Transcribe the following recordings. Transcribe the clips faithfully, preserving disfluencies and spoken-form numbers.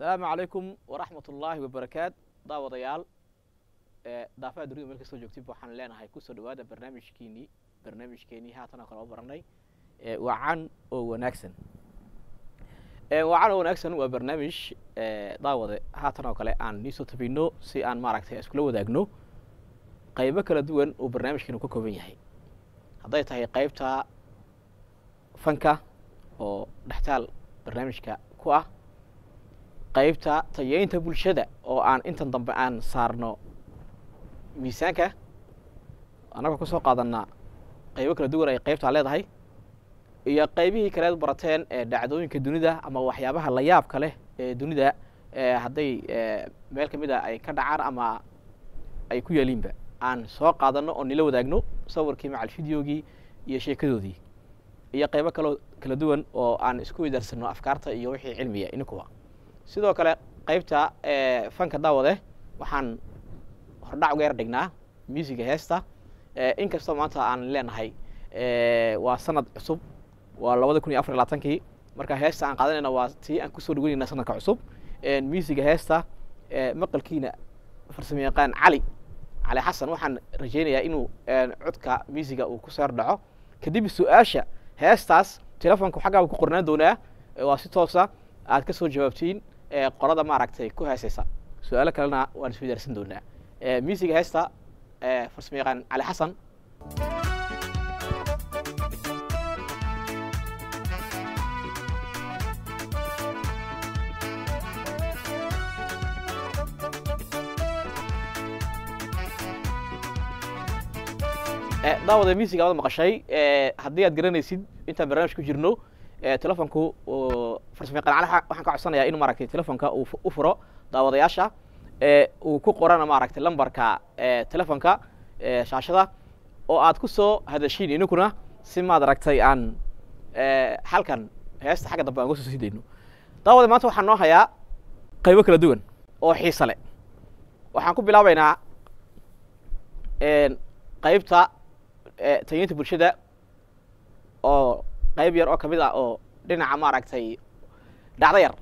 السلام عليكم ورحمة الله وبركاته داوديال دافع دريد ملك سو joogtay waxaan leenahay ku soo dhawaada barnaamijkeeni barnaamijkeeni haatan kala baranay ee wacan oo wanaagsan ee wacan oo wanaagsan waa barnaamij ee daawade haatan oo kale aan niso tabino si aan maaragtay isku la wadaagno qaybo kala duwan oo barnaamijkeenu ka kooban yahay haday tahay qaybta fanka oo dhaxtaal barnaamijka ku ah qaybta tayeynta bulshada oo aan intan dambe aan saarno miisaanka anaga ku soo qaadanaa qaybo kala duwan ay qaybta leedahay iyo qaybihii kale barateen ee dhacdooyinka dunida ama waxyaabaha la yaab kale ee dunida ee haday meel kamid ah ay ka dhacaan ama ay ku yeelinba aan soo qaadano oo nila wadaagno sawirkii macal fiidiyoogii iyo sheekadoodii iyo qaybo kale kala duwan oo aan isku wadarsano afkaarta iyo wixii cilmiga inkuwa sidoo kale qaybta ee fanka daawade waxaan hordhac uga yar dhignaa musiga heesta ee inkastoo maanta aan leenahay ee waa sanad cusub waa laba kun iyo afar iyo labaatan marka heesta aan qaadanayna waa tii aan ku soo dhaweynayna sanadka cusub ee musiga heesta ee maqalkiina farsamayaqaan cali cali xasan waxaan rajeynayaa inuu codka musiga uu ku soo dhaco kadib su'aasha heestaas telefoonka xagga ku qornaan doonaa waa si toos ah aad ka soo jawaabtiin ee qorada maaragtay ku heesaysa su'aalo kalena waan isku darsan doonaa ee musiga heesta ee farsamayaqaan cali xasan ee daawada musiga wada maqashay ee haddii aad garanaysid inta barnaamij ku jirno ee telefoonku oo farsamayaqaan cali waxaan ka codsanayaa inuu maaragtay telefoonka uu u furo daawadayaasha ee uu ku qorana maaragtay lambarka ee telefoonka ee shaashada oo aad ku soo hadashiin inaguna si maad aragtay aan ee halkan heesta xagga dambe aan uga soo sideyno daawada maanta waxaan noo hayaa qaybo kala duwan oo xiiso leh waxaan ku bilaabaynaa een qaybta ee tayeynta bulshada oo qayb yar oo kamid ah oo dhinaca maaragtay dhacdo yar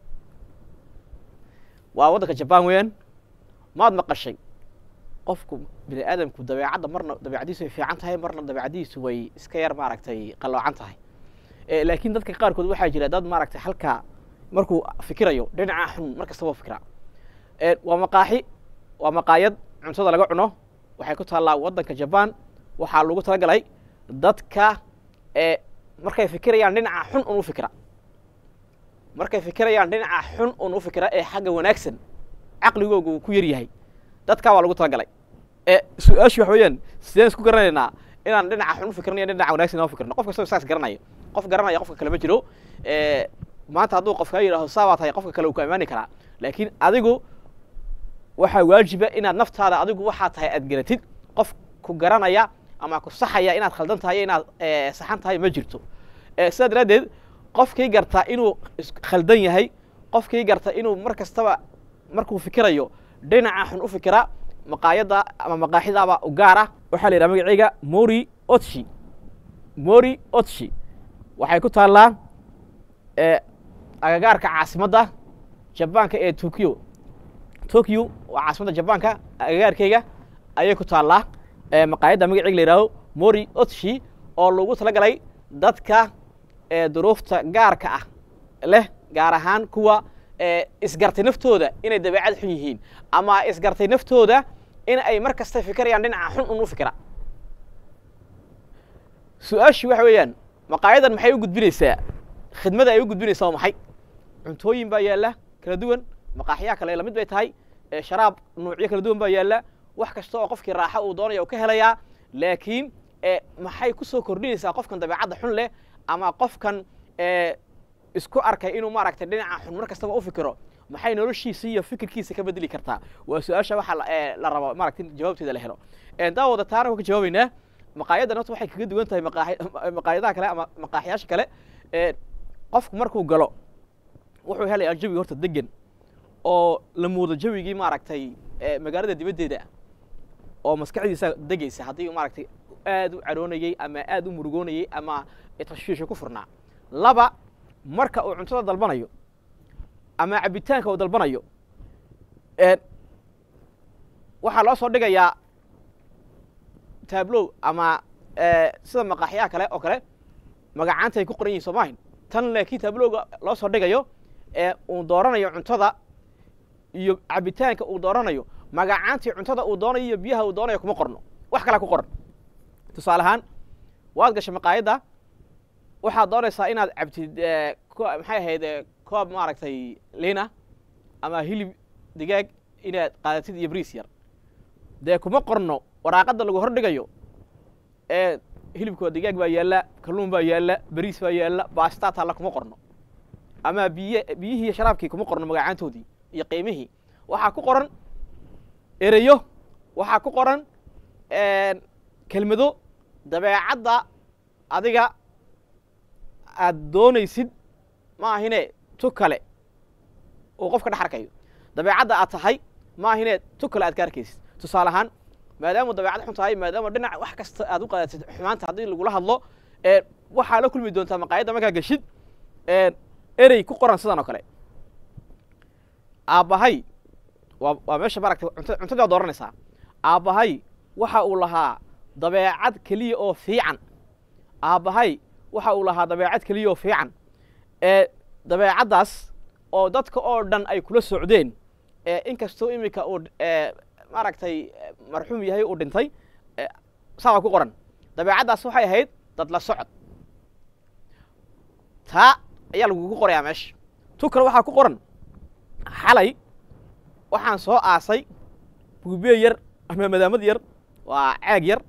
waa waddanka Japan weyn maad maqashay qofku bini aadamku dabeecadda marna dabeecadiisu fiican tahay marna dabeecadiisu way iska yar maaragtay qaloocan tahay ee laakiin dadka qaar kood waxa jira dad maaragtay halka markuu fikirayo dhinaca xun markasta waa fikra ee waa maqaaxi waa maqaayad cuntada laga cuno waxay ku taallaa waddanka Japan waxa lagu talagalay dadka ee markay fikirayaan dhinaca xun uu fikira markay fikirayaan dhinaca xun uu fikira ee xagga wanaagsan aqligoogu ku yar yahay dadka waa lagu talagalay ee su'aashu wax weeyaan sideen isku garanaynaa inaan dhinaca xun u fikirnayo dhinaca wanaagsan oo fikirno qof kasta saas garanayo qof garanaya qofka kale ma jiro ee maanta hadduu qofka yiraahdo sabab tahay qofka kale uu ka iimaan karaa laakiin adigu waxa waajiba inaad naftaada adigu waxa tahay aad garatid qof ku garanaya ama ku saxaya inaad khaldan tahay inaad saxan tahay ma jirto ee sida daradeed qofkii garta inuu khaldan yahay qofkii garta inuu mar kastaba markuu fikirayo dhinaca xun u fikira maqaayada ama maqaaxidaba u gaara waxa la yiraahdaa magaciiga Mori Otshi Mori Otshi waxay ku taallaa ee agagaarka caasimadda Jabaanka ee Tokyo Tokyo waa caasimadda Jabaanka agagaarkayga ayay ku taallaa ee maqaayada magaciiga la yiraahdo Mori Otshi oo lagu talagalay dadka ee duruufta gaarka ah leh gaar ahaan kuwa ee isgartay naftooda inay dabeecad xun yihiin ama isgartay naftooda in ay mar kasta fikirayaan dhinaca xun u fikira su'aashu waxa weeyaan maqaayadan maxay u gudbinaysaa khidmada ay u gudbinaysaa maxay cuntooyin baa yaala kala duwan maqaaxiyaha kale la mid bay tahay ee sharaab noocyo kala duwan baa yaala wax kasta oo qofkii raaxo uu doonayo ka helayaa laakiin ee maxay ku soo kordhinaysaa qofkan dabeecadda xun leh ama qofkan ee isku arkay inuu maaragtay dhinaca xun mar kastaba u fikiro maxay noloshiisa iyo fikirkiisa ka bedeli kartaa waa su'aasha waxa la rabo maaragtay jawaabteeda la helo ee daawada taariikhda ka jawaabayna maqaayadda naftu waxay kaga duwan tahay maqaayadaha kale ama maqaaxiyaasha kale ee qofku markuu galo wuxuu helayaa jawi horta degan oo la muudo jawigii maaragtay ee magaalada dibaddeeda oo maskaxdiisa degaysa haddii maaragtay aad u caroonayay ama aad u murugoonayay ama tashwiish ku furnaa laba marka uu cuntada dalbanayo ama cabitaanka uu dalbanayo ee waxa loo soo dhigayaa tableau ama ee sida maqaaxiyaha kale oo kale magacaanta ay ku qoran yihiin Soomaaliya tan laakiin tableauga loo soo dhigayo ee uu dooranayo cuntada iyo cabitaanka uu dooranayo magacaantii cuntada uu doonayo iyo biyaha uu doonayo kuma qorno wax kale ku qoran tusaale ahaan waad gashay maqaayada waxaad doonaysaa inaad cabtid maxay ahayd koob maaragtay liina ama hilib digaag inaad qaadatid iyo bariis yar dee kuma qorno waraaqada lagu hordhigayo ee hilibka digaag baa yaala kalluun baa yaala bariis baa yaala baasta taala kuma qorno ama biye biyihii iyo sharaabkii kuma qorno magacaantoodii iyo qiimihii waxaa ku qoran erayo waxaa ku qoran kelmado dabeecadda adiga aad doonaysid ma ahine tu kale oo qofka dhex arkayo dabeecadda aad tahay ma ahine tu kale aad ka arkaysid tusaale ahaan maadaama dabeecad xun tahay maadaama dhinac wax kasta aad u qaadatid xumaanta haddii lagula hadlo ee waxaa la kulmi doontaa maqaayadda markaa gashid erey ku qoran sidan oo kale aabbahay waa waa meesha maaragtay cuntada cuntada dooranaysaa aabbahay waxa uu lahaa dabeecad keliya oo fiican aabbahay waxa uu lahaa dabeecad keliya oo fiican ee dabeecaddaas oo dadka oo dhan ay kula socdeen ee inkastoo imika uu maaragtay marxuum yahay uu dhintay saa ku qoran dabeecaddaas waxay ahayd dad la socod taa ayaa lagugu qorayaa meesha tu kale waxaa ku qoran xalay waxaan soo aasay buubiye yar ama madaamad yar waa caag yar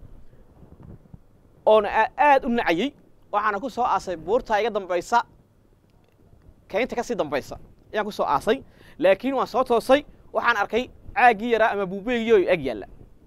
oon aad u nacayay waxaana ku soo aasay buurta iga dambaysa kaynta ka sii dambaysa ayaan ku soo aasay laakiin waan soo toosay waxaan arkay caagii yaraa ama buubiyey oo ag yaala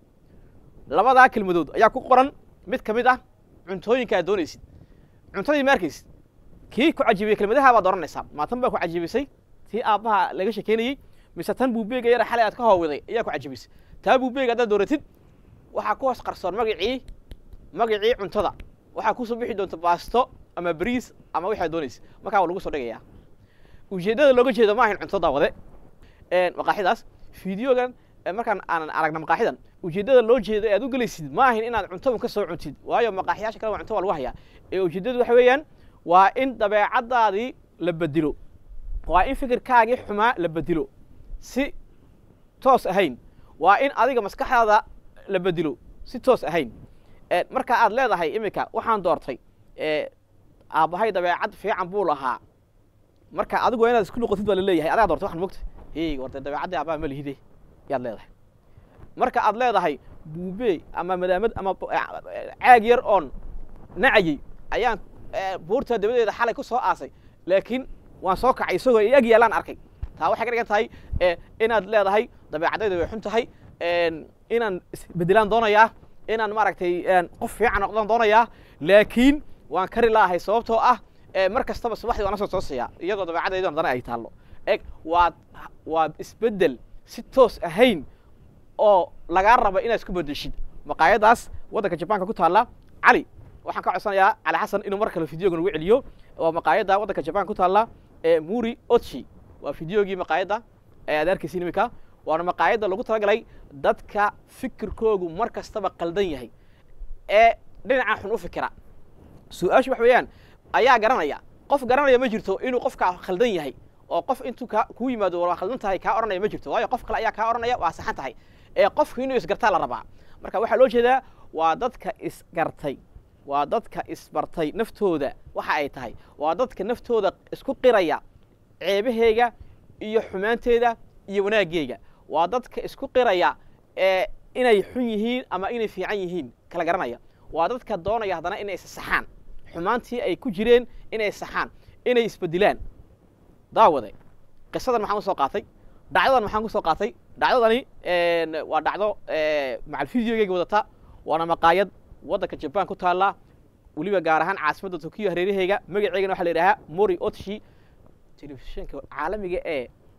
labadaa kelmadood ayaa ku qoran mid ka mid ah cuntooyinka aad doonaysid cuntadii markiis kii ku cajibiyey kelmadaha baad dooranaysaa maatan baa ku cajibisay tii aabbaha laga sheekeynayay mise tan buubiyeyga yara xalay aad ka hoowiday ayaa ku cajibisay taa buubiyeyga haddaad dooratid waxaa ku hoos qarsoon magacii magacii cuntada waxaa kusoo bixi doonta baasto ama bariis ama wixii aad doonaysid markaa waa lagu soo dhigayaa ujeeddada looga jeedo ma ahayn cuntada wade maqaaxidaas fideogan markaan aanan aragna maqaaxidan ujeeddada loo jeedo aad u gelaysid ma ahayn inaad cunto ka soo cuntid waayo maqaaxiyaasha kale waa cunto waa lagu hayaa ee ujeeddadu waxa weeyaan waa in dabeecaddaadii la bedelo waa in fikirkaagii xumaa la bedelo si toos ahayn waa in adiga maskaxdaada la bedelo si toos ahayn marka aad leedahay imika waxaan doortay aabbahay dabeecad fiican buu lahaa marka adigu inaad isku noqotid baa la leeyahay adiga doortay waxaan mogtay hey warta dabeecadii aabbaha ma lihide yaad leedahay marka aad leedahay buubey ama madaamad ama caag yar oon nacayay ayaan buurta dabadeeda xalay ku soo aasay laakiin waan soo kacay isagoo ag yaalaan arkay taa waxay ka dhigan tahay inaad leedahay dabeecadayda way xun tahay inaan isbedelaan doonayaa inaan maaragtay qof fiican noqdaan doonayaa laakiin waan kari laahay sababtoo ah mar kastaba subaxdii waan soo toosaya iyadoo dabeecadayda dana ay taallo eg waa waa isbedel si toos ahayn oo lagaa raba inaad isku bedeshid maqaayadaas waddanka jabaanka ku taalla cali waxaan ka codsanayaa cali xasan inuu mar kale fideogan ugu celiyo waa maqaayadda waddanka jabaanka ku taalla ee muri otchi waa fideogii maqaayadda ee aad arkaysiin imika waana maqaayadda lagu talagalay dadka fikirkoogu mar kastaba qaldan yahay ee dhinaca xun u fikira su-aashu wax weeyaan ayaa garanaya qof garanaya ma jirto inuu qofka khaldan yahay oo qof intuu ka ku yimaado waa khaldan tahay ka oranaya ma jirto waayo qof kale ayaa ka oranaya waa saxan tahay ee qofku inuu isgartaa la rabaa marka waxa loo jeedaa waa dadka isgartay waa dadka isbartay naftooda waxa ay tahay waa dadka naftooda isku qiraya ceebahayga iyo xumaanteeda iyo wanaaggeega waa dadka isku qiraya ee inay xun yihiin ama inay fiican yihiin kala garanaya waa dadka doonaya haddana inay saxaan xumaantii ay ku jireen inay saxaan inay isbedilaan daawade qisadan maxaan usoo qaatay dhacdadan maxaan kusoo qaatay dhacdadani waa dhacdo macal fideogeyga wadata waana maqaayad waddanka jabaan ku taalla weliba gaar ahaan caasimadda Tokyo hareerahayga magaceygana waxaa la yidhaahaa Mori Otchi telefishinka caalamiga ee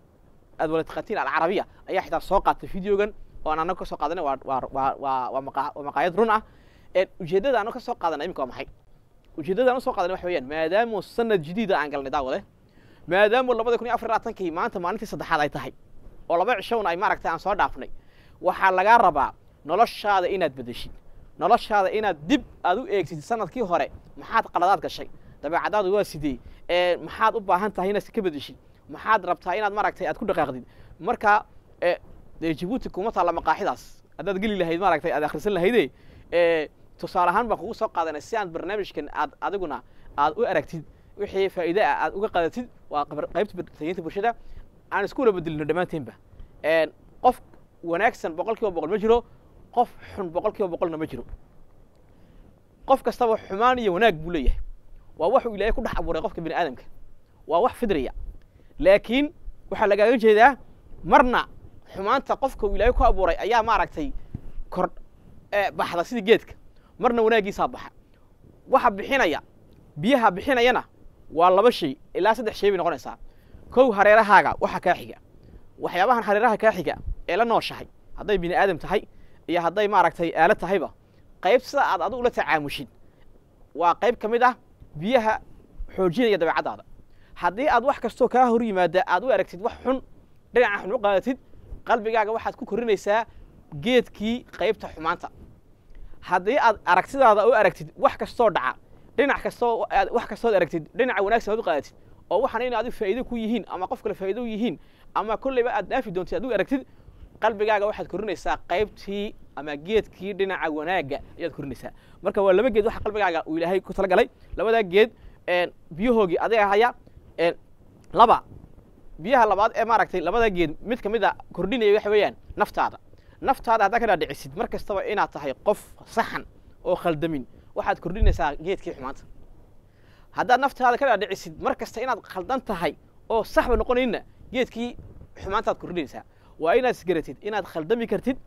aad wala taqatiin alcarabiya ayaa xitaa soo qaatay fideogan oo aan anaga ka soo qaadanay waa waa waa waa maqaayad run ah ee ujeedada aan ka soo qaadanay imika waa maxay ujeedada aan soo qaadanay waxa weeyaan maadaama sanad jadiid aan galnay daawade maadaama labada kun iyo afar iyo labaatankii maanta maalintii saddexaad ay tahay oo laba cishoon ay maaragtay aan soo dhaafnay waxaa lagaa rabaa noloshaada inaad bedeshid noloshaada inaad dib aad u eegtid sanadkii hore maxaad qaladaad gashay dabeecadaadu waa sidee ee maxaad u baahan tahay inaad ka bedeshid maxaad rabtaa inaad maaragtay aad ku dhaqaaqdid marka ee Djibouti kuma taala maqaaxidaas haddaad geli lahayd maaragtay aad akhrisan lahayd ee tusaale ahaan baan kugu soo qaadanay si aan barnaamijkan aad adiguna aad u aragtid wixii faa'iido ah aad uga qaadatid waa qaybta tayinta bulshada aan isku wada bedelino dhamaanteynba een qof wanaagsan boqolkiiba boqol ma jiro qof xun boqolkiiba boqolna ma jiro qof kastaba xumaan iyo wanaag buu leeyahay waa wax uu Ilaahay ku dhex abuuray qofka bini aadamka waa wax fidriya laakiin waxa laga jeedaa marna xumaanta qofka uu Ilaahay ku abuuray ayaa maaragtay kor ee baxda sida geedka marna wanaagiisa baxa waxa bixinaya biyaha bixinayana waa laba shay ilaa saddex shay bay noqonaysaa kow hareerahaaga waxa ka xiga waxyaabahan hareeraha ka xiga ee la nooshahay hadday bini aadam tahay iyo hadday maaragtay aalad tahayba qayb sida aad adigu la tacaamushid waa qayb kamid ah biyaha xoojinaya dabeecadaada haddii aad wax kasto ka hor yimaada aad u aragtid wax xun dhinaca xun u qaadatid qalbigaaga waxaad ku korinaysaa geedkii qaybta xumaanta haddii aad aragtidaada u aragtid wax kasto dhaca dhinac kasto aad wax kasto aragtid dhinaca wanaagsan aad u qaadatid oo waxaan in aad faa'iido ku yihiin ama qof kale faa'iido u yihiin ama kulliba aad dhaafi doontid aad u aragtid qalbigaaga waxaad korinaysaa qaybtii ama geedkii dhinaca wanaaga ayaad korinaysaa marka waa laba geed waxa qalbigaaga uu Ilaahay ku tala galay labada geed een biyahoogi adiga haya een laba biyaha labaad ee maaragtay labada geed mid kamid ah kordhinaya waxa weeyaan naftaada naftaada hadda ka dhicisid markastaba inaad tahay qof saxan oo khaldamin waxaad kordhinaysaa geedkii xumaanta haddaad naftaada ka dhicisid markasta inaad khaldan tahay oo saxba noqonayna geedkii xumaantaad kordhinaysaa waa inaad isgaratid inaad khaldami kartid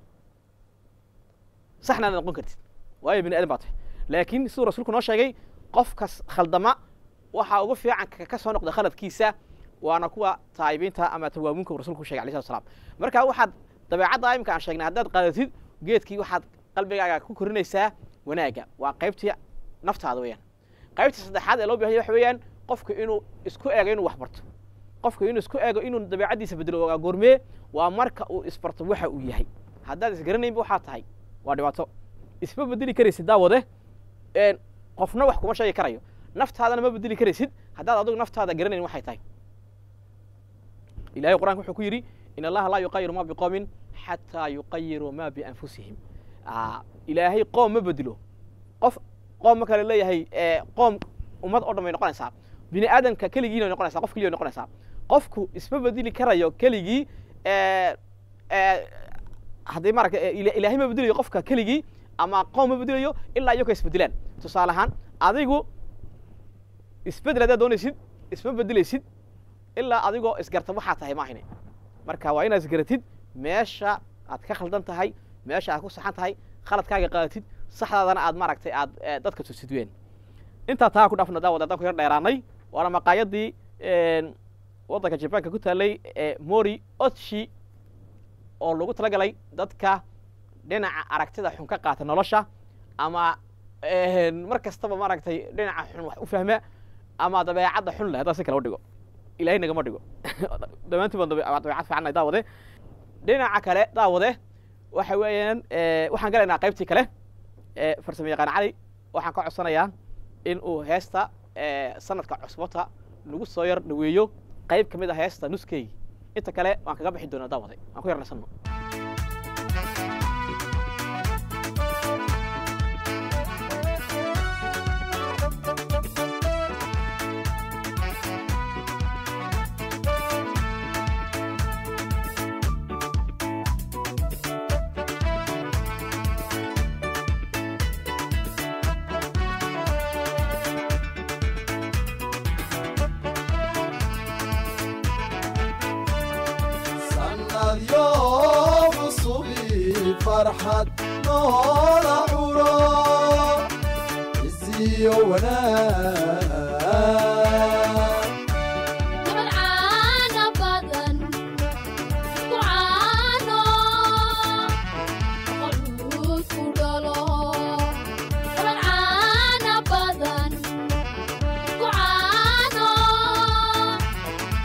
saxna noqon kartid waayo bini aadam baad tahay laakiin siduu rasuulku noo sheegay qofkas khaldama waxa ugu fiican ka soo noqda khaladkiisa waana kuwa taayibiinta ama tawaamunka rasuulku sheegay calaysha salaam marka waxaad dabeecadda imka aan sheegnay haddaad qaadatid geedkii waxaad qalbigaaga ku korinaysaa wanaaga waa qaybtii naftaada weeyaan qaybtii saddexaad ee loo baahan yahay waxa weeyaan qofku inuu isku eego inuu wax barto qofku inuu isku eego inuu dabeecadiisa bedelo waa goormee waa marka uu isbarto waxa uu yahay haddaad isgaranaynba waxaa tahay waa dhibaato isma bedeli karaysid daawade een qofna wax kuma sheegi karayo naftaadana ma bedeli karaysid haddaad adigu naftaada garanayn waxay tahay Ilaahay quraanka wuxuu ku yiri in Allah la yuqayyiru ma biqawmin hatta yuqayyiru ma bi anfusihim ah Ilaahay qoom ma bedelo qof qoom kale leeyahay ee qoom ummad oo dhamay noqonaysaa bini aadamka kaligiina noqonaysaa qof kaliya noqonaysaa qofku isma bedeli karayo kaligii ee ee haddii marka Ilaahay ma bedelayo qofka kaligii ama qoom ma bedelayo ilaa iyagu isbedelaan tusaale ahaan adigu isbedel doonaysid isma bedelaysid ilaa adigoo isgarta waxa tahay ma ahine marka waa inaad isgaratid meesha aad ka khaldan tahay meesha aad ku saxan tahay khaladkaaga qaadatid saxdaadana aad maaragtay aad dadka tusid ween inta taa ku dhaafna daawada dadku yar dheeraanay waana maqaayadii een wadanka Japanka ku taalay ee Mori Ochi oo lagu tala galay dadka dhinaca aragtida xun ka qaata nolosha ama een markastaba maaragtay dhinaca xun wax u fahma ama dabeecadda xun leh taasi kala u dhigo Ilaahay naga ma dhigo damaantii baan dabeecad fiican daawade dhinaca kale daawade waxa weeyaan ee waxaan galaynaa qaybtii kale ee farsamo yaqaan cali waxaan ka codsanayaa in uu heesta ee sanadka cusbota lagu soo yar dhaweeyo qayb kamid ah heesta nuskay inta kale waan kaga bixi doonaa daawade aan ku yarnasano فرحة نور عورا الزيونات والعانى بدن وعانى قلوب كدلا والعانى بدن وعانى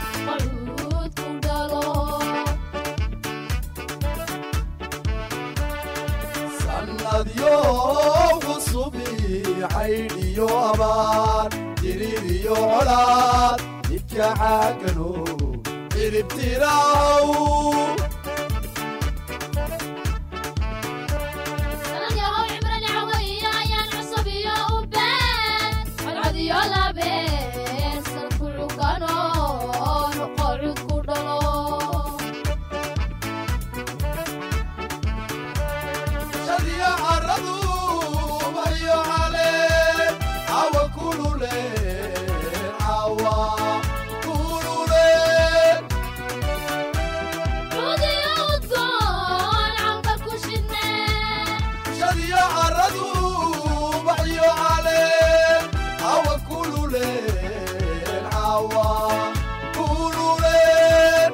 عاقنو إربتراو سلام يا هو عمر العوية يا العصب يا وبان العدي يا لابس الكل كانوا نقعد كردلو شديا عرضو بيو عليه عوا كلو لين عوا كلو لين عودي يا وطان عم بكوشنا شديا عرضو بيو عليه عوا كلو لين عوا كلو لين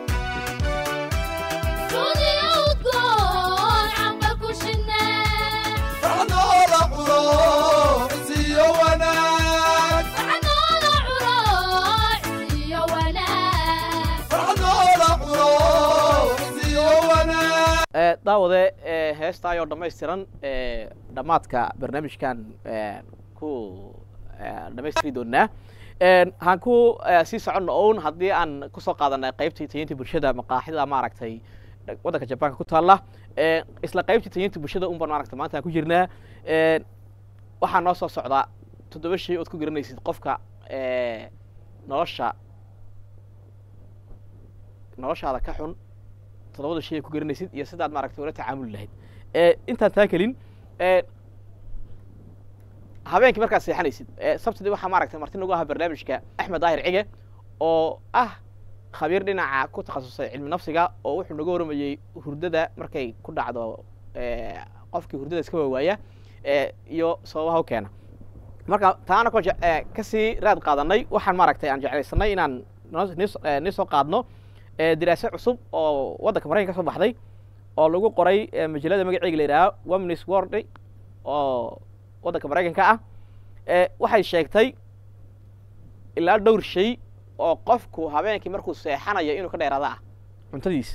عودي يا وطان عم بكوشنا فرحنا عرو عزيو وناك فرحنا العراع يا وناس فرحنا عرو عزيو وناك ee daawade ee heestaayoo dhammaystiran ee dhammaadka barnaamijkan ee ku ee dhammaystiri doonaa een waxaan ku ee, sii soconno own haddii aan kusoo qaadanay qaybtii tayinta bulshada maqaaxida maaragtay waddanka jabaanka ku taalla ee isla qaybtii tayinta bulshada un baan maaragtay maanta aan ku jirnaa een waxaa noo soo socdaa toddoba shay ood ku garanaysid qofka ee nolosha noloshaada ka xun toddobada shay ay ku garanaysid iyo sidaad maaragtay ula tacaamuli lahayd ee intaan taa kelin ee habeenkii markaad seexanaysid ee sabtidii waxaa maaragtay marti nagu ahaa barnaamijka axmed daahir cige oo ah khabiir dhinaca ku takhasusay cilmi nafsiga oo wuxuu naga waramayey hurdada markay ku dhacdo ee qofkii hurdada iska waawaaya ee iyo sababaha u keena marka taana ko kasii raad qaadanay waxaan maaragtay aan jeclaysanay inaan noo- nis- ee, nii soo qaadno ee diraase cusub oo waddanka maraykanka ka soo baxday oo lagu qoray ee, majalada magaceega la yidhaaha women's world oo waddanka maraykanka ah ee waxay sheegtay ilaa dhowr shay oo qofku habeenkii markuu seexanayo inuu ka dheeraada ah cuntadiisa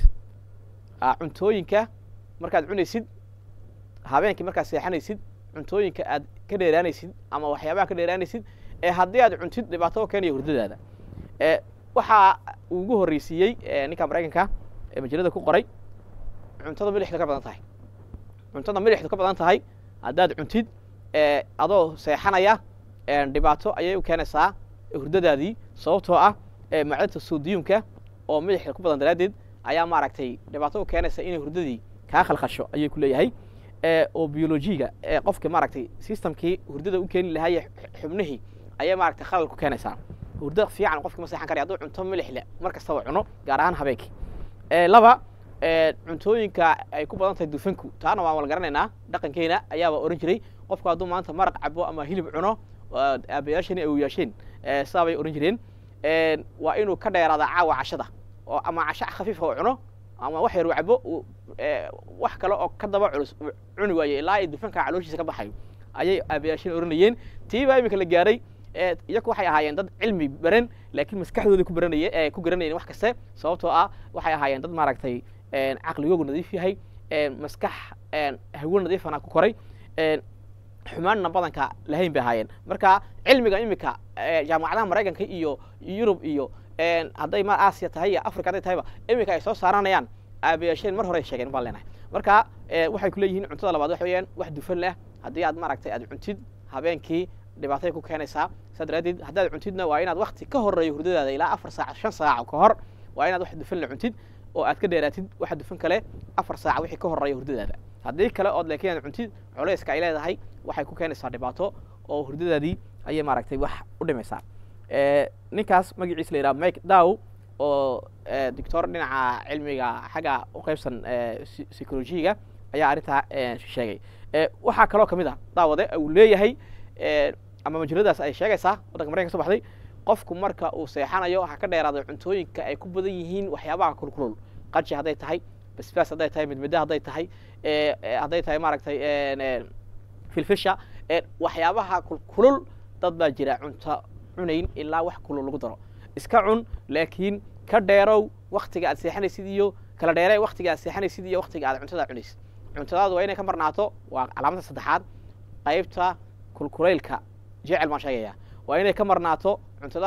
ah cuntooyinka markaad cunaysid habeenkii markaad seexanaysid cuntooyinka aad ka dheeraanaysid ama waxyaabaha ka dheeraanaysid ee haddii aad cuntid dhibaato u keenaya hurdadaada ee waxaa uu ugu horreysiiyey ee, ninka maraykanka ee majalada ku qoray cuntada milixdu ka badan tahay cuntada milixdu ka badan tahay haddaad cuntid ee adoo seexanaya ee, dhibaato ayay u keenaysaa hurdadaadii sababtoo ah ee, macdanta sodiyumka oo milixda ku badan daraaddeed ayaa maaragtay dhibaato u keenaysa inay hurdadii kaa khalkhasho ayay ku leeyahay ee, oo biolojiga ee qofka maaragtay systemkii hurdada u keeni lahaa iyo xubnihii ayay maaragtay khalal ku keenaysaa hurdo fiican qofka ma seexan karaya hadduu cunto milix leh mar kastaba cuno gaar ahaan habeenkii ee, laba ee, cuntooyinka ay ku badan tahay dufanku taana waan wala garanaynaa dhaqankeena ayaaba oran jiray qofku hadduu maanta maraq cabo ama hilib cuno waa aabayaashani ay u yeesheen ee, sidaa bay oran jireen ee, waa inuu ka dheeraada caawa cashada oo ama casho khafiifa oo cuno ama wax yar uu cabo uu, ee, wax kale oo ka daba culus uu cuni waayo ilaa ay dufanka calooshiisa ka baxayo ayay aabayaashani oranayeen tii baa iminka la gaaray ee, iyaku waxay ahaayeen dad cilmi baran laakiin maskaxdooda ku baranaya ee ku garanayeen wax kaste sababtoo ah waxay ahaayeen dad maaragtay een, caqligoogu nadiif yahay een, maskax een, hawo nadiifana ku koray een, xumaanna badanka lahayn bay ahaayeen marka cilmiga imika ee, jaamacadaha maraykanka iyo yurub iyo een, hadday ma aasiya tahay iyo africa hadday tahayba imika ay soo saaranayaan aabayaasheen mar hore ay sheegeen baan leenahay marka ee, waxay ku leeyihiin cuntada labaad waxa weeyaan wax dufan leh haddii aad maaragtay aad cuntid habeenkii dhibaatay ku keenaysaa saa daraaddeed haddaad cuntidna waa inaad wakti ka horreeyo hurdadaada ilaa afar saac shan saac ka hor waa inaad wax dufan la cuntid oo aad ka dheeraatid waxa dufan kale afar saac wixii ka horreeya hurdadaada haddii kale ood laakiin aad cuntid culayska ay leedahay waxay ku keenaysaa dhibaato oo hurdadaadii ayay maaragtay wax u dhimaysaa ee, ninkaas magaciisa la yidhaha mike dow oo ee, doctor dhinaca cilmiga xagga u qaybsan ee, psy- psychologiga ayaa arrintaa ee, sheegay ee, waxaa kaloo kamid ah daawade uu leeyahay ee, ama majaladaas ay sheegaysaa waddanka maraykanka ka soo baxday qofku marka uu seexanayo waxaa ka dheeraada cuntooyinka ay ku badan yihiin waxyaabaha kulkulul qaji hadday tahay basbaas hadday tahay midmida hadday tahay ee, ee, hadday tahay maaragtay een, een, filfisha ee, waxyaabaha kulkulul dad baa jira cunto cunayn ilaa wax kulul lagu daro iska cun laakiin ka dheerow waktiga aad seexanaysid iyo kala dheeree waktiga aad seexanaysid iyo waktiga aad cuntada cunaysid cuntadaadu waa inay ka marnaato waa calaamada saddexaad qaybta kulkulaylka jecel baan sheegayaa waa inay ka marnaato cuntadaadu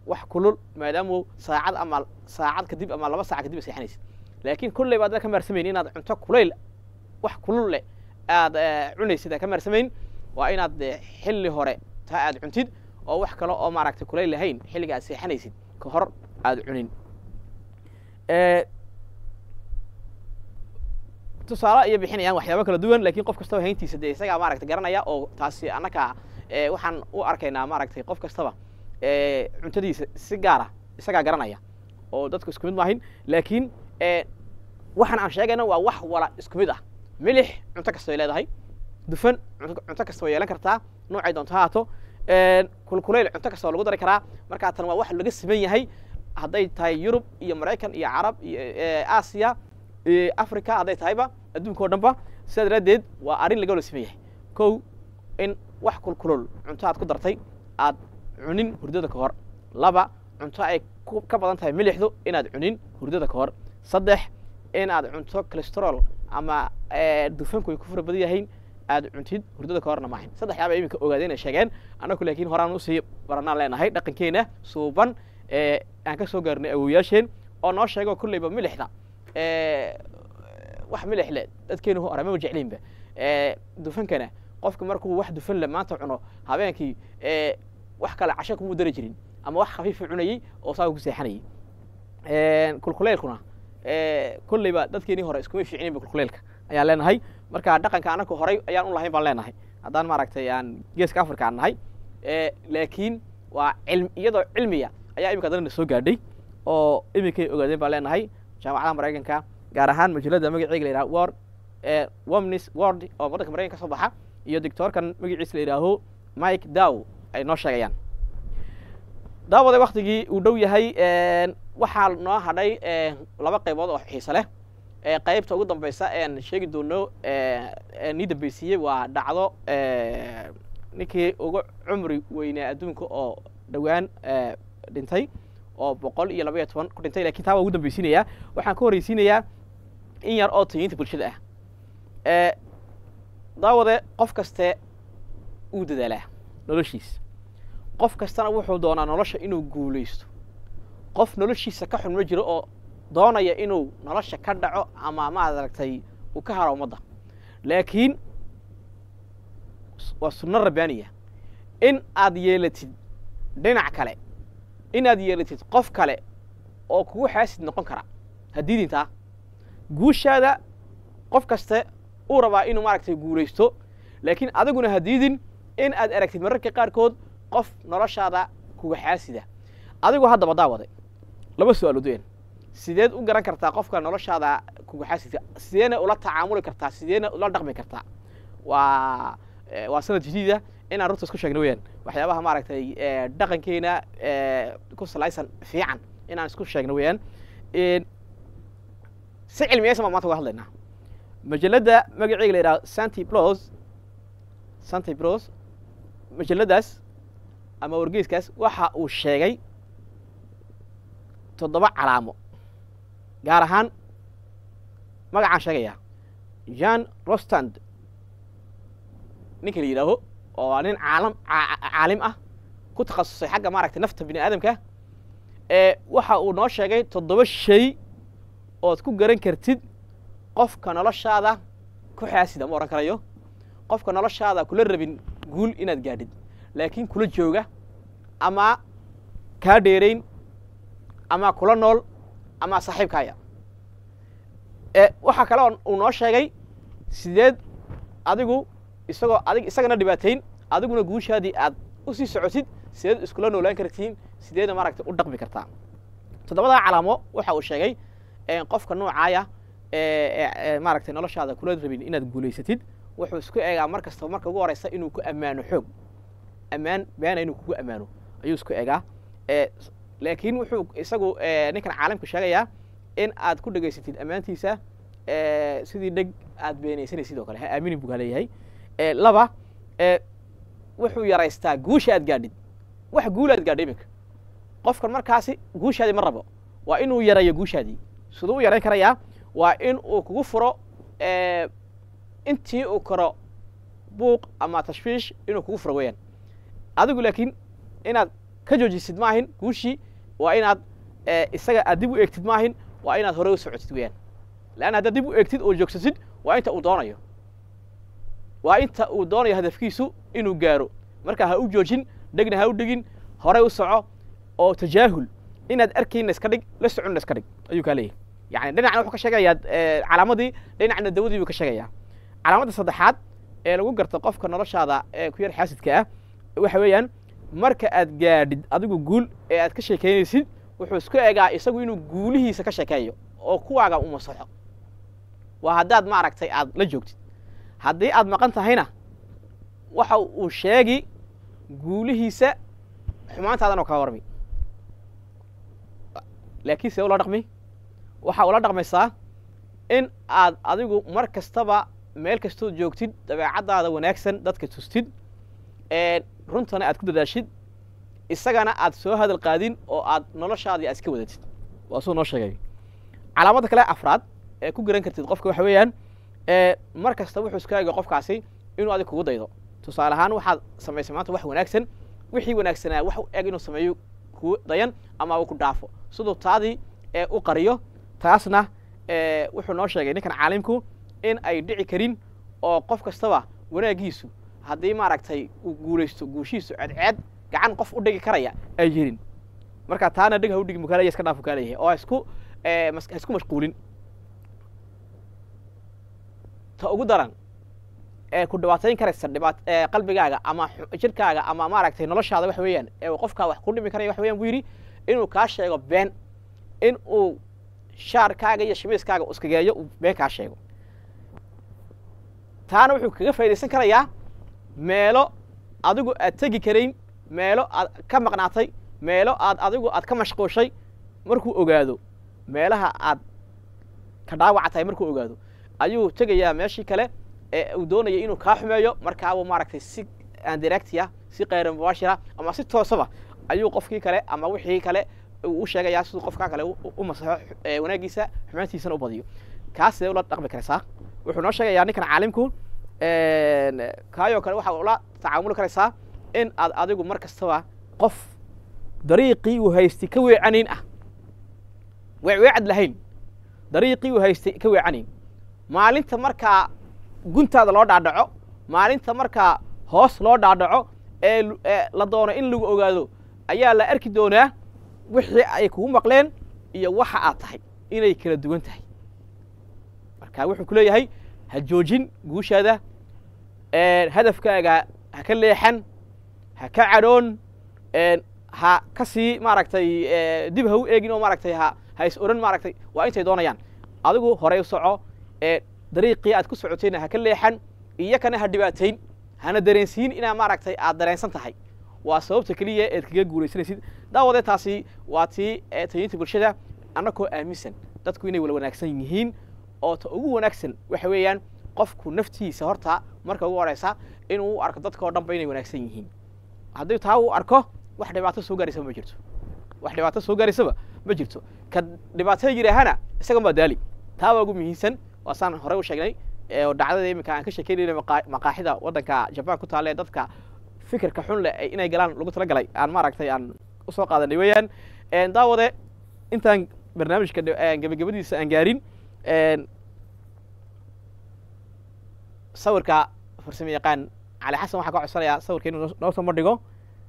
wax kulul maadaama saacad ama saacad kadib ama laba saac kadib seexanaysid laakiin kulley baad ka maarsameyn inaad cunto kuleyl wax kulul leh aad cunaysid ka maarsameyn waa inaad xilli hore taa aad cuntid oo wax kale oo maaragtay kuleyl lahayn xilliga aad seexanaysid ka hor aad cunin ee tusaale iyo bixinayaan waxyaabo kala duwan laakiin qof kasta hayntiisa de isaga maaragtay garanaya oo taasi anaka ee waxaan u arkaynaa maaragtay qof kastaba ee cuntadiisa si gaar ah isaga garanaya oo dadku isku mid maahin laakiin ee waxaan aan sheegayna waa wax wala isku mid ah milix cunto kasta ay leedahay dufan cunto kasta way yeelan kartaa noocay doonto haato ee kulkuleyl cunto kasta lagu dari karaa marka tan waa wax laga siman yahay hadday tahay Yurub iyo Mareykan iyo Carab iyo Aasiya iyo Afrika hadday tahayba adduunka oo dhanba sidaa daradeed waa arin laga siman yahay kow in wax kulkulul cunto aad ku dartay aad cunin hurdada ka hor laba cunto ay ka badan tahay milixdu inaad cunin hurdada ka hor saddex in aad cunto cholesterol ama dufanku ay ku fara badan yahiin aad cuntid hurdada ka horna maahin saddex yaaba iminka ogaadeen ay sheegeen anagu laakiin horaan u sii baranaan leenahay dhaqankeena suuban ee aan ka soo gaarnay awooyaasheen oo noo sheego kulleyba milixda ee wax milix leh dadkeenu hore ma jeclinba ee dufankana qofka markuu wax dufan la maanta cuno habeenkii ee wax kale casho kuma dari jirin ama wax khafiif cunayay oo saa ku seexanayay ee kulkuleelkuna ee kulleyba dadkeeni hore isku fiicneen kulkuleelka ayaan leenahay marka dhaqanka anagu horay ayaan u lahayn baan leenahay haddaan maaragtay aan geeska Afrika nahay ee laakiin waa cilmi iyadoo cilmiya ayaa imika dadna soo gaadhay oo imikay ogaadeen baan leenahay jaamacadaha Mareykanka gaar ahaan majalada magaceega la yiraahdo World ee Women's World oo waddanka Mareykanka soo baxa iyo doctorkan magaciisa la yiraahdo Mike Dow ay noo sheegayaan daawada waqtigii uu dhow yahay ee waxa noo hadhay ee laba qaybood oo xiiso leh ee qaybta ugu dambaysa ee sheegi doono ee nida bisiye waa dhacdo ee ninkii ugu cumri weynaa adduunka oo dhawaan ee dhintay oo boqol iyo laba iyo toban ku dhintay laakiin taa ugu dambaysiinaya waxaan ka horeysiinayaa in yar oo tayinta bulshada ah ee daawada qof kasta uu dadaalaa noloshiisa qof kastana wuxuu doonaa nolosha inuu guuleysto qof noloshiisa ka xun ma jiro oo doonaya inuu nolosha ka dhaco ama ma aragtay uu ka haro umada laakiin waa sunno rabbaaniya in aad yeelatid dhinac kale in aad yeelatid qof kale oo kugu xaasid noqon kara haddii dinta guushaada qof kasta uu rabaa inuu maaragtay guuleysto laakiin adiguna hadiidin in aad aragtid mararka qaarkood qof noloshaada kugu xaasida adigu hadaba daawade laba su'aal udeen sideed u garan kartaa qofka noloshaada kugu xaasidka sideena ula tacaamuli kartaa sideena ula dhaqmi kartaa waa waa sanad jadiida in aan runta isku sheegno weeyaan waxyaabaha maaragtay dhaqankeena ku salaysan fiican in aan isku sheegno weeyaan si cilmiyeysan baan maanta uga hadlaynaa majalada magaceega la yidhaahdo Santi Bros Santi Bros majaladaas ama wargeyskaas waxa uu sheegay toddoba calaamo gaar ahaan magacaan sheegaya Jan Rostand ninka la yidhaaho oo nin caalam caalim ah ku takhasusay xagga maaragtay nafta bini aadamka ee waxa uu noo sheegay toddoba shay oo ku garan kartid qofka noloshaada ku xaasida ma oran karayo qofka noloshaada kula rabin guul inaad gaadhid laakiin kula jooga ama ka dheereyn ama kula nool ama saaxiibkaya ee waxa kale uu noo sheegay sideed adigu isagoo adig isagana dhibaateyn adiguna guushaadii aad u sii socotid sideed iskula noolaan kartiin sideedna maaragtay u dhaqmi kartaa toddobada calaamo waxa uu sheegay ee qofka noocaaya ee maaragtay noloshaada kula rabin inaad guuleysatid wuxuu isku eegaa markasta marka ugu horeysa inuu ku amaano xoog amaan baana inuu kugu amaano ayuu isku eegaa ee laakiin wuxuu isagu ninkan caalamka sheegaya in aad ku dhageysatid amaantiisa ee sidii dhag aad beenaysanaysid sidoo kale ha aaminin buu leeyahay ee laba ee wuxuu yaraystaa guusha aad gaadhid wax guul aad gaadhay imika qofkan markaasi guushaadi ma rabo waa inuu yarayo guushaadii sidoo u yarayn karayaa waa in uu kugu furo ee intii uu karo buuq ama tashwiish inuu kugu furo weeyaan adigu laakiin inaad ka joojisid maahin guushii waa inaad isaga aad dib u eegtid maahin waa inaad hore u socotid weeyaan laana haddaad dib u eegtid oo joogsasid waa inta uu doonayo waa inta uu doonayo hadafkiisu inuu gaaro marka ha u joojin dhegna ha u dhigin hore u soco oo tajaahul inaad arkayna iska dhig la soconna iska dhig ayuu kaa leeyahay yani dhinacna wuxuu ka sheegayaa calaamadii dhinacna dawadii buu ka sheegayaa calaamadda saddexaad ee lagu garto qofka noloshaada ee ku yar xaasidka ah waxa weeyaan marka aad gaadhid adigu guul ee aad ka sheekeynaysid wuxuu isku eegaa isagu inuu guulihiisa ka sheekeeyo oo kuwaaga u masaxo waa haddaad maaragtay aad la joogtid haddii aad maqan tahayna waxa uu sheegi guulihiisa xumaantaadan oo kaa warmi laakiin see ula dhaqmi waxa ula dhaqmaysaa in aad adigu mar kastaba meel kastood joogtid dabeecaddaada wanaagsan dadka tustid runtana aad ku dadaashid isagana aad soo hadal qaadin oo aad noloshaadii aad iska wadatid waa suu noo sheegay calaamadda kale afraad ee ku garan kartid qofka waxa weeyaan mar kasta wuxuu iska eega qofkaasi inuu adig kugu daydo tusaale ahaan waxaad samaysay maanta wax wanaagsan wixii wanaagsanaa wax u eg inuu sameeyo ku dayan ama uu ku dhaafo siduu taadii u qariyo taasna wuxuu noo sheegay ninkan caalimku in ay dhici karin oo qof kastaba wanaagiisu haddii maaragtay uu guulaysto guushiisu ceedceed gacan qof u dhigi karaya ay jirin marka taana dhig ha u dhigi mukaalaya iska dhaafu kaaleeyahay oo ha isku ha isku mashquulin ta ugu daran ee ku dhibaatayn karaysa dhibaat qalbigaaga ama jirkaaga ama maaragtay noloshaada waxa weeyaan ee qofkaa wax ku dhimi karaya waxa weeyaan buu yidhi inuu kaa sheego been in uu shaarkaaga iyo shimiiskaaga uskageeyo uu been kaa sheego taana wuxuu kaga faa'idaysan karayaa meelo adigu aad tegi karayn meelo aad ka maqnaatay meelo aad adigu aad ka mashquushay markuu ogaado meelaha aad ka dhaawacatahay markuu ogaado ayuu tegayaa meeshii kale ee uu doonaya inuu kaa xumeeyo markaabuu maaragtay si aan directia si kayr mubaashira ama si toosaba ayuu qofkii kale ama wixii kale uu u sheegayaa siduu qofkaa kale u masaxo wanaagiisa xumaantiisana u badiyo kaas sidee ula dhaqmi karaysaa wuxuu noo sheegayaa ninkan caalimku kaayoo kale waxaa ula tacaamuli karaysaa in aad adigu mar kastaba qof dariiqii uu haystay ka weecanayn ah weecweecad lahayn dariiqii uu haystay ka weecanayn maalinta markaa guntaada loo dhaadhaco maalinta markaa hoos loo dhaadhaco ee la doono in lagu ogaado ayaa la arki doonaa wixii ay kugu maqleen iyo waxa aad tahay inay kala duwan tahay marka wuxuu ku leeyahay ha joojin guushaada hadafkaaga ha ka leexan ha ka cadhoon ha ka sii maaragtay dib ha u eegin oo maaragtay ha ha is oran maaragtay waa intay doonayaan adigu horey u soco dariiqii aad ku socotayna ha ka leexan iyo kana ha dhibaatayn hana dareensiin inaa maaragtay aad dareensan tahay waa sababta keliya eed kaga guulaysanaysid daawadee taasi waa tii tayinta bulshada annakoo aaminsan dadku inay wala wanaagsan yihiin oo ta ugu wanaagsan waxa weeyaan qofku naftiisa horta marka ugu horeysa inuu u arko dadka oo dhanba inay wanaagsan yihiin haddii taa uu arko wax dhibaato soo gaaraysaba ma jirto wax dhibaato soo gaaraysaba ma jirto ka dhibaatada yidhaahana isaga ma daali taa waa ugu muhiimsan waasaan horey u sheegnay oo dhacdada iminka aan ka sheekeynayna maqaaxida waddanka jabaan ku taalla ee dadka fikirka xun leh inay galaan lagu tala galay aan maaragtay aan usoo qaadanay weeyaan daawade intaan barnaamijka gebagabadiisa aan gaarin sawirka farsamo yaqaan cali xasan waxaa ka codsanayaa sawirka inuu noo soo bandhigo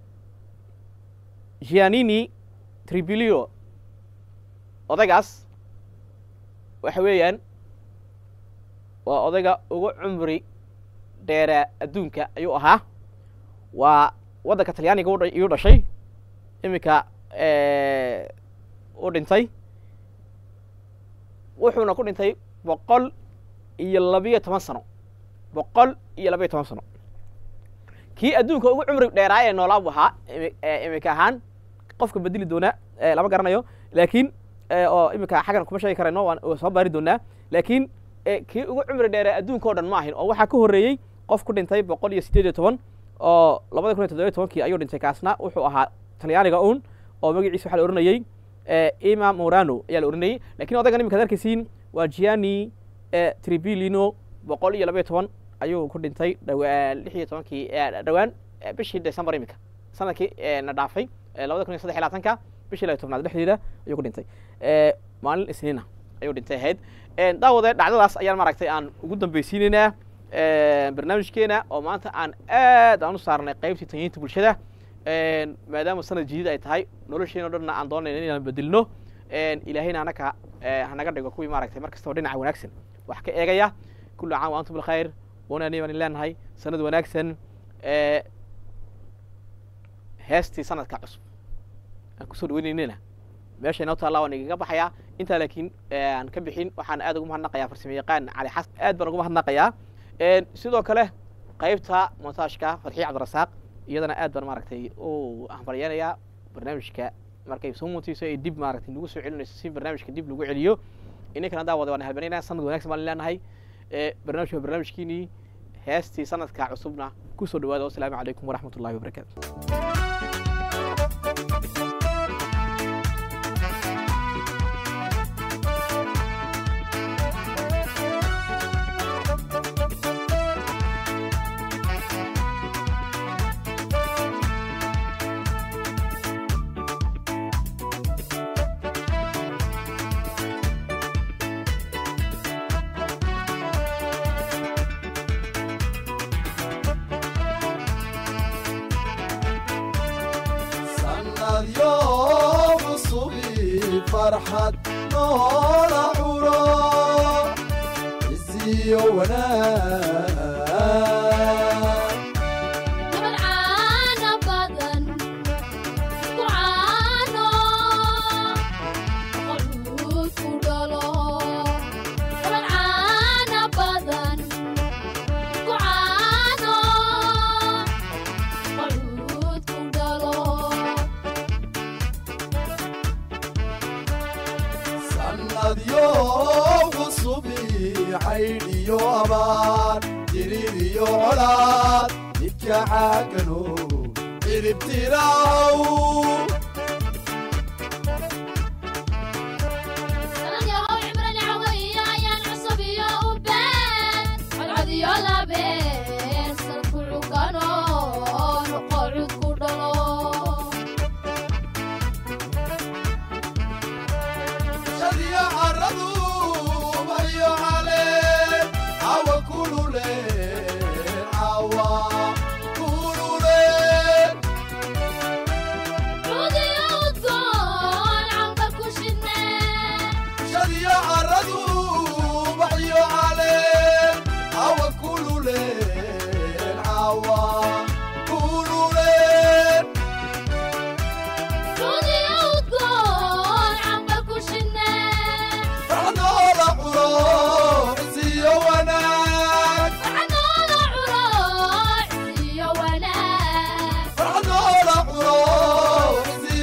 giannini tribilio odaygaas waxa weeyaan waa odayga ugu cumri dheeraa adduunka ayuu ahaa waa waddanka talyaaniga iyuu dhashay iminka u dhintay wuxuuna ku dhintay boqol iyo labiyo toban sano boqol iyo labiyo toban sano kii adduunka ugu cumri dheeraa ee noolaa buu ahaa iminka ahaan qofka bedeli doonaa lama garanayo laakiin oo iminka xaggan kuma sheegi karayno waan soo baari doonaa laakiin kii ugu cumri dheeraa adduunka o dhan ma ahin oo waxaa ka horreeyey qof ku dhintay boqol iyo siddeed iyo toban oo labada kun iyo toddobiyo tobankii ayuu dhintay kaasna wuxuu ahaa talyaaniga un oo magaciisa waxaa la oranayey ima morano ayaa la oranayey lakin odaygan iminka ad arkaysiin waa gianni tribilino boqol iyo labayo toban ayuu ku dhintay dhawa lix iyo tobankii dhawaan bishii december iminka sanadkii na dhaafay labada kun iyo saddex iyo labaatanka bishii laba tobnaad dhexdeeda ayuu ku dhintay maalin isniina ayuu dhintay ahayd daawade dhacdadaas ayaan maaragtay aan ugu dambaysiinaynaa barnaamijkeena oo maanta aan aad aan u saarnay qaybtii tanyiinta bulshada maadaama sanad jadiid ay tahay nolosheena o dhanna aan doonayna inaan bedelno ilaahayna anaka hanaga dhigo kuwii maaragtay mar kastaba dhinaca wanaagsan wax ka eegaya kullu caam wa antum bilkhayr wanaani baan leenahay sanad wanaagsan heestii sanadka cusub aan kusoo dhaweynayna meesha inoo taallaa waan igaga baxayaa intaa laakiin aan ka bixin waxaan aad ugu mahadnaqayaa farsamayaqaan cali xasan aad baan ugu mahadnaqayaa sidoo kale qaybta montaajka Fadxiye Cabdirasaaq iyadana aad baan maaragtay u hambalyeenayaa barnaamijka markay soo muutiso ay dib maaragtay nagu soo celinayso si barnaamijka dib lagu celiyo inay daawada waan halbanaynaa sanad wanaagsan baan leenahay barnaamijka barnaamijkiinii heestii sanadka cusubna kusoo dhawaada wasalaamu calaykum waraxmatullahi wabarakaatu يوم صبي فرحة نور عروق عزي وناك طبعانا بدن طبعانا قلوب كدلو طبعانا بدن طبعانا قلوب كدلو سند يوم صبي عيني وأبار جريري وعلاد يتكعاكنو الابتلاو سند يا هو عمر العوية يا العصب يا أبان العدي يا لابين سند كل قانون وقعد كدلو شدي عرضوا بيو عليه عوا كلوا ليل عوا كلوا ليل عودي وطول عمك وشنا شدي عرضوا بيو عليه عوا كلوا ليل عوا كلوا ليل عودي وطول عمك وشنا فحنول عروق زي وناك فحنول عروق زي وناك فحنول عروق زي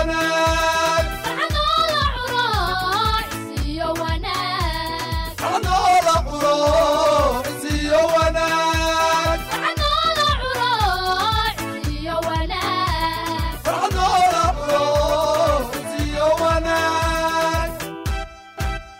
وناك فحنول عروق زي وناك فحنول